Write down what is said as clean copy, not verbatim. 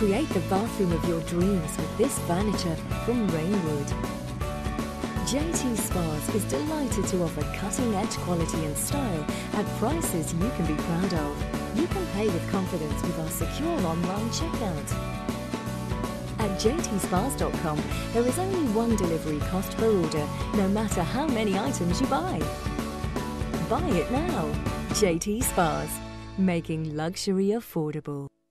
Create the bathroom of your dreams with this furniture from Rainwood. JT Spas is delighted to offer cutting-edge quality and style at prices you can be proud of. You can pay with confidence with our secure online checkout. At jtspas.com, there is only one delivery cost per order, no matter how many items you buy. Buy it now. JT Spas, making luxury affordable.